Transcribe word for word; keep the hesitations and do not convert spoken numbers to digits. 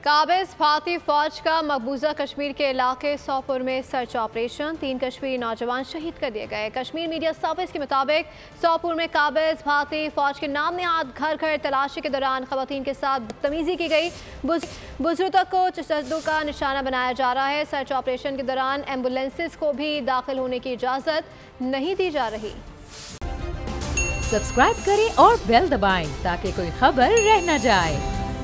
काबिज भारतीय फौज का मकबूजा कश्मीर के इलाके सोपुर में सर्च ऑपरेशन, तीन कश्मीरी नौजवान शहीद कर दिए गए। कश्मीर मीडिया सर्विस के मुताबिक सोपुर में काबिज भारतीय फौज के नाम नहाद घर घर तलाशी के दौरान खवातीन के साथ बदतमीजी की गई। बुजुर्गों को तशद्दुद का निशाना बनाया जा रहा है। सर्च ऑपरेशन के दौरान एम्बुलेंसेज को भी दाखिल होने की इजाजत नहीं दी जा रही। सब्सक्राइब करें और बेल दबाएं ताकि कोई खबर रह न जाए।